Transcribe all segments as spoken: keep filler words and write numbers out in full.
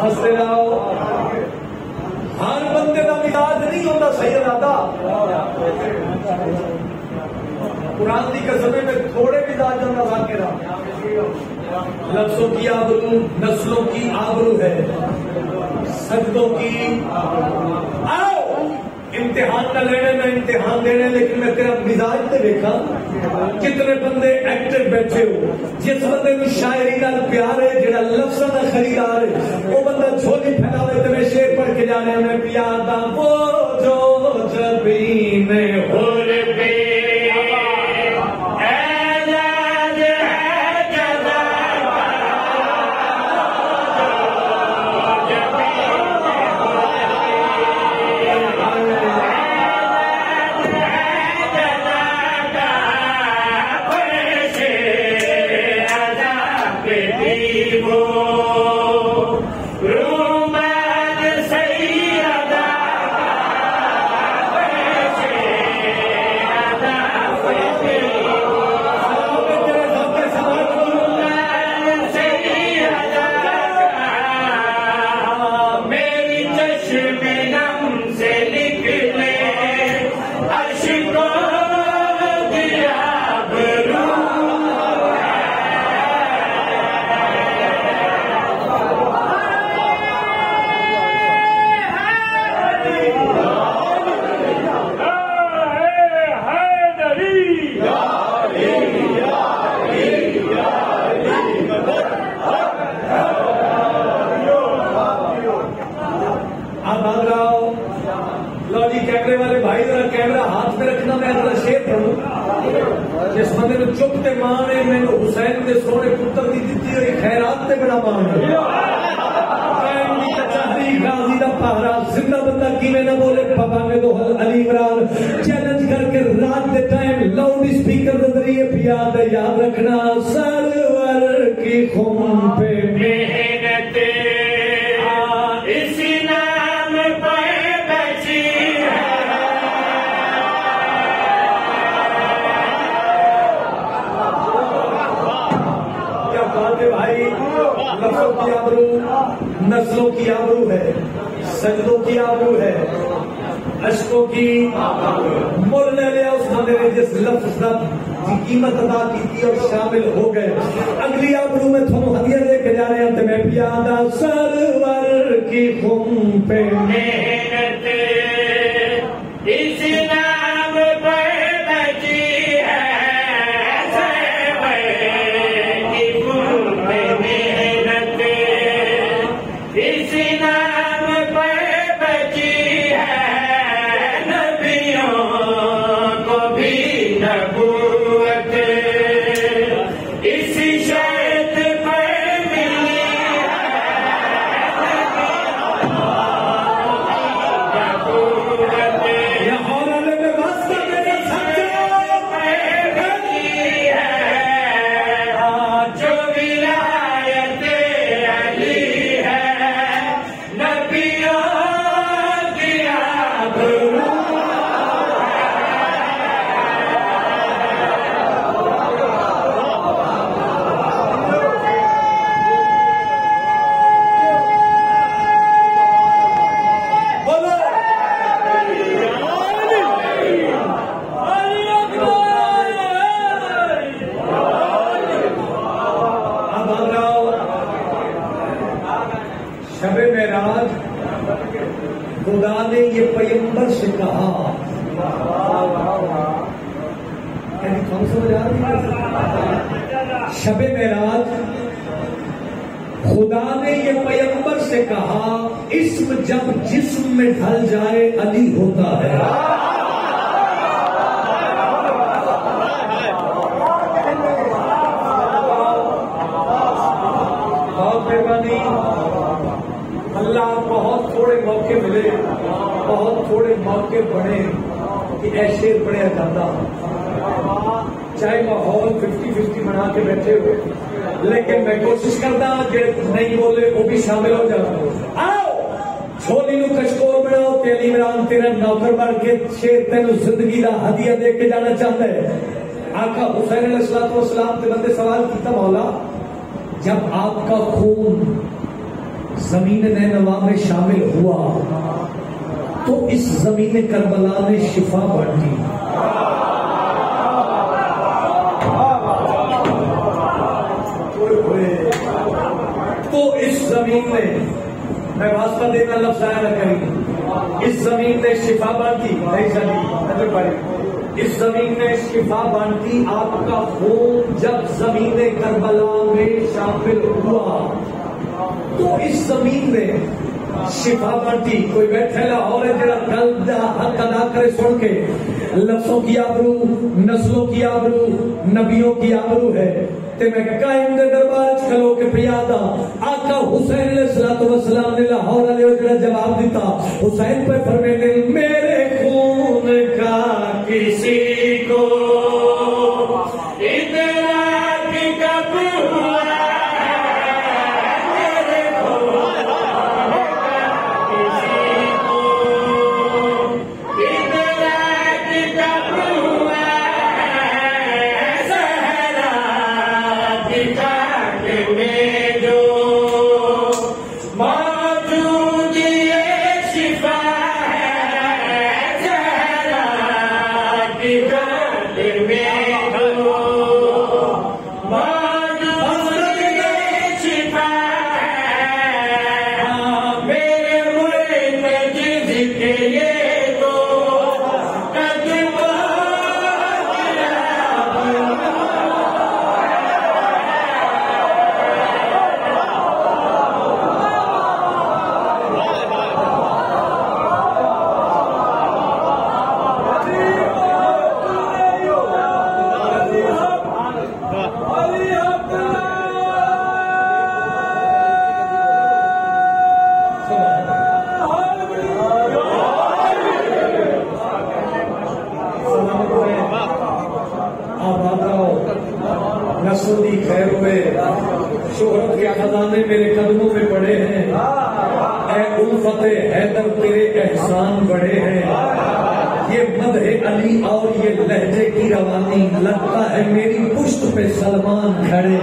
हंसते रहो। हर बंदे का मिजाज नहीं होता सैयद आदा। कुरान की कसम में थोड़े मिजाज का वाकिरा। लफ्जों की आबरू नस्लों की आबरू है, सजदों की। आओ इम्तिहान का लेने में इम्तिहान देने, लेकिन मैं तेरा मिजाज तो देखा। कितने बंदे एक्टर बैठे हो, जिस बंदे को शायरी नाल प्यार है, जेड़ा लफ्ज़ां दा खरीदार है, वो बंदा झोली फैलावे ते मैं शेर पढ़ के जा रहा मैं प्यार दा वो जो जबी में हो रे बे कैमरे वाले भाई जरा कैमरा हाथ में रखना, मैं जरा शेर पढ़ूं। जिस बंदे ने चुपते मां ने मैंने हुसैन के सोने पुत्र की दी हुई खैरात से बड़ा मान गाजी का पहरा जिंदा बंदा किवें ना बोले पापा में तो अली इमरान चैलेंज करके रात के टाइम लाउड स्पीकर के जरिए याद याद रखना सरवर की खून पे मेहनत इसी नाम पर बची भाई। लफ्जों की आबरू नस्लों की आबरू है, सजदों की आबरू है, अशकों की मुल ले लिया उस बंदे ने जिस लफ्ज की कीमत अदा की थी और शामिल हो गए। अगली आबरू में थोड़ा हदिया लेके जा रहे हैं। मैं प्यादा सरवर की खून पे मेहनत इस नाम पर बची है, शबे मेराज खुदा ने ये पैगंबर से कहा। समझ आ रही? शबे मेराज खुदा ने ये पैगंबर से कहा, इस्म जब जिस्म में ढल जाए अली होता है। बहुत मेहरबानी। अल्लाह बहुत थोड़े मौके मिले, बहुत थोड़े मौके बने कि ऐसे पढ़िया जाता, चाहे माहौल फिफ्टी फिफ्टी बना के बैठे हुए, लेकिन मैं कोशिश करता जो नहीं बोले वो भी शामिल हो जाता। आओ छोली नू कशकोर बनाओ, तेली इमरान तेरा नौकर बन के शेर तेन जिंदगी का हदिया दे के जाना चाहता है। आका हुसैन अलैहिस्सलाम के बंदे सवाल किया, मौला जब आपका खून जमीन नैनवा में शामिल हुआ तो इस जमीन करबला ने शिफा बांटी। तो इस जमीन में, मैं वास्ता देना लफ्ज आया न करी, इस जमीन ने शिफा बांटी। नहीं चली, इस जमीन ने शिफा बांटी। आपका खून जब जमीन करबला में शामिल हुआ तो इस जमीन ने शिफा बांटी। कोई बैठे लाहौर है जरा कल हक अदा करे सुन के, लफ्जों की आबरू, नस्लों की आबरू, नबियों की आबरू है। ते मैं कायम दे दरबार च खलो के प्रियादा आका हुसैन अलैहिस्सलातु वस्सलाम ने लाहौर वाले जरा जवाब दिता। हुसैन पे फरमाते मेरे खून का किसी को इदराक कब हुआ, मेरे खून का किसी को इदराक कब हुआ, सहरा की खाक में जो मौजूद ये शिफा है, सहरा की खाक में जो मौजूद ये शिफा है, मेरे मुल्क जिसके ये तो कदम नसली खैर हुए, शोहरत के खजाने मेरे कदमों में पड़े हैं। ऐ उल्फते हैदर तेरे एहसान बड़े हैं। ये मदहे अली और ये लहजे की रवानी, लगता है मेरी पुश्त पे सलमान खड़े।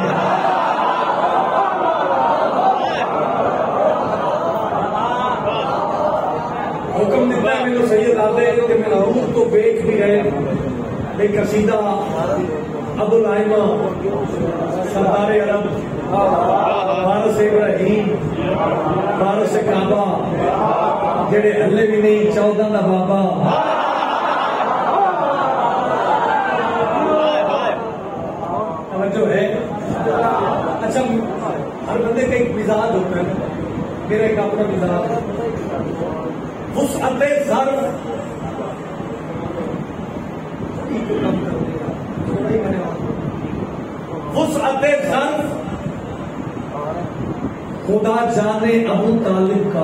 हुक्म दिता है मेरे सैयद आते हैं कि मेरा रूह तो बेच भी रहे। एक कसीदा अबुल आइमा सरदार अरब, वारस इब्राहीम, वारस काबा, जेड़े हल्ले भी नहीं चौदह का बाबा। जो है अच्छा, हर बंदे का एक मिजाज होता है, मेरा एक अपना मिजाज वुसअते ज़र्फ़ वुसअते ज़र्फ़ खुदा जाने अबू तालिब का।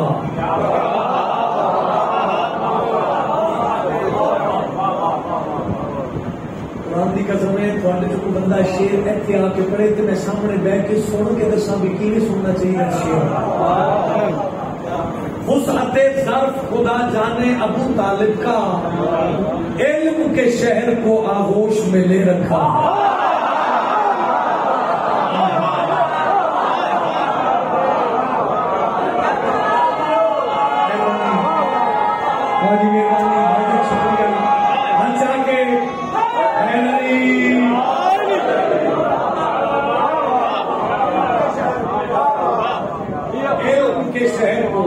कुरान की कसम है, थोड़े जो कोई बंदा शेर इत्थे आके पढ़े तो मैं सामने बैठ के सुन के दसा भी किवें सुनना चाहिए शेर। वुसअते ज़र्फ़ खुदा जाने अबू तालिब का, इल्म के शहर को आगोश में ले रखा। के शहर को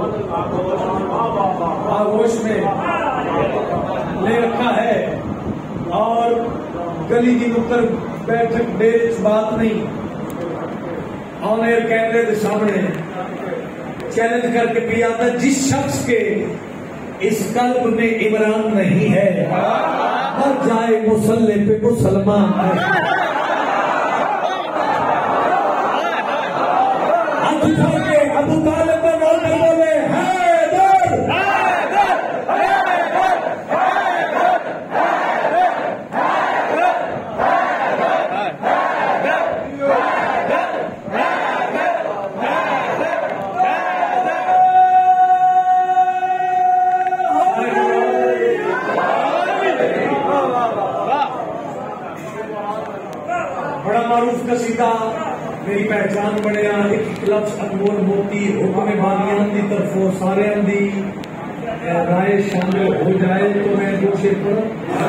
आगोश में ले रखा है और गली की नुक्कड़ बैठक बेच बात नहीं, ऑन एयर कैमरे के सामने चैलेंज करके भी आता, जिस शख्स के इस कल्ब में इमरान नहीं है मर जाए मुसल्ले पे मुसलमान है। अबू तालिब में बोलते बोले हैदर, बड़ा मारूफ कसीदा मेरी पहचान बने, एक लफ्ज अनमोल मोती हुक्म बानियां दी तरफों सारे दी राय शामिल हो जाए तो मैं दूसरे पर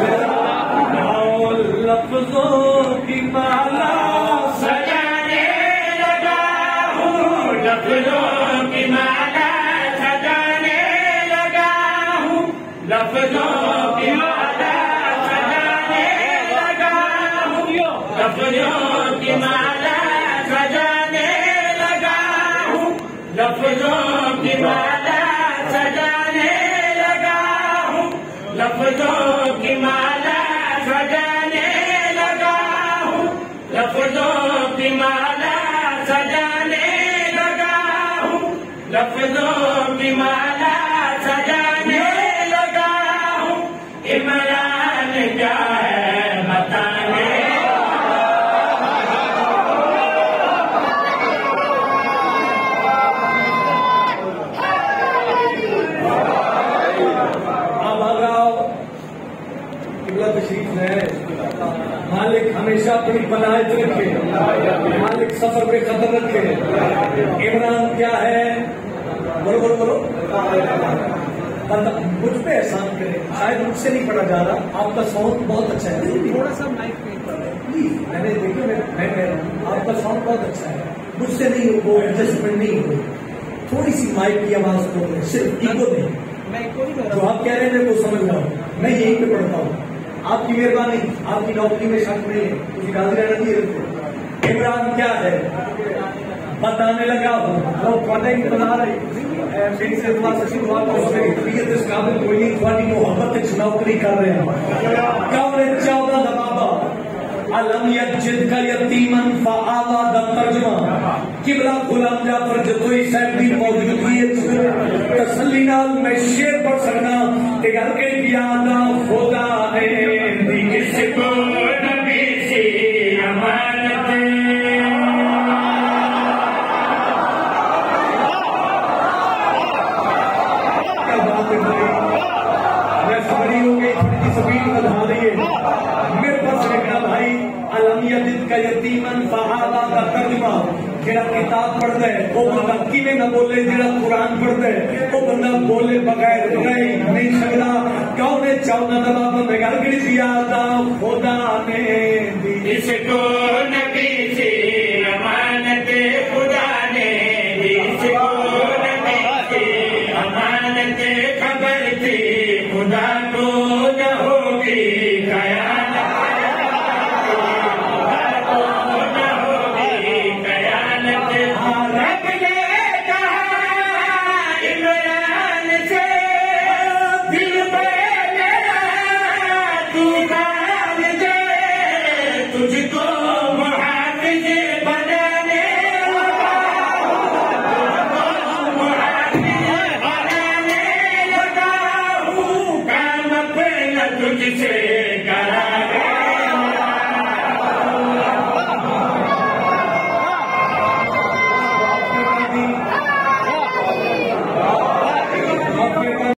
लफ्जों की माला सजाने लगा हूँ, लफ्जों की माला सजाने लगा हूँ, लफ्जों की माला सजाने लगा हूँ, लफ्जों की माला सजाने लगा हूँ, लफ्जों की माला सजाने लगा हूँ, लफ्जों की माला सजाने लगा हूँ, लफ्जों की माला सजाने लगा हूँ, लफ्जों की माला सजाने लगा हूँ। इमरान क्या है बताने तशरीफ है। मालिक हमेशा अपनी पनाहित रखे, मालिक सफर पे खतर रखे। इमरान क्या है? बोलो बोलो बोलो। मुझ पे एहसान करे, शायद मुझसे नहीं पढ़ा जा रहा। आपका साउंड बहुत अच्छा है, थोड़ा सा माइक प्लीज। मैंने देखो मैं मैं आपका साउंड बहुत अच्छा है, मुझसे नहीं हो, वो एडजस्टमेंट नहीं हो। थोड़ी सी माइक की आवाज को सिर्फ इको नहीं, जो आप कह रहे हैं वो समझ रहा हूँ। मैं यहीं पे पढ़ता हूँ, आपकी मेहरबानी, आपकी नौकरी में शक नहीं है, कुछ गाजी रहना चाहिए। इमरान क्या है बताने लगा हूँ, बता रही फिर से दुआ शुरुआत इस काबिल कोई नहीं, थोड़ी मोहब्बत नौकरी कर रहे हैं। कौन चौदह दबाबा अलम यजिद का यतीमन फआवा दा तर्जुमा किबला गुलाम जाफर जतोई साहब की मौजूदगी तसल्ली नाल मैं शेर पढ़ सकना ते गल के यादा खुदा ने दी किसको नबी सी अमानत। क्या बात है भाई, मैं सवारी हो गई, थोड़ी सी स्पीड बढ़ा दिए मेरे पास लिखना भाई। अलम यजिद का यतीमन फआवा दा तर्जुमा, जेड़ा किताब पढ़ता है वो बंदा किवें ना बोले, जेड़ा कुरान पढ़ता है वो बंदा बोले बगैर रह नहीं सकता। कौन है चौदह दबाबा में गल गड़ी सी यादा खुदा ने दी इसको नबी से अमानत, खुदा ने दी इसको नबी से अमानत। खबर थी खुदा को न होगी कयामत, तुझको मुहाफिज बनाने लगा हूँ, मुहाफिज बनाने लगा हूँ। काम अपना तुझसे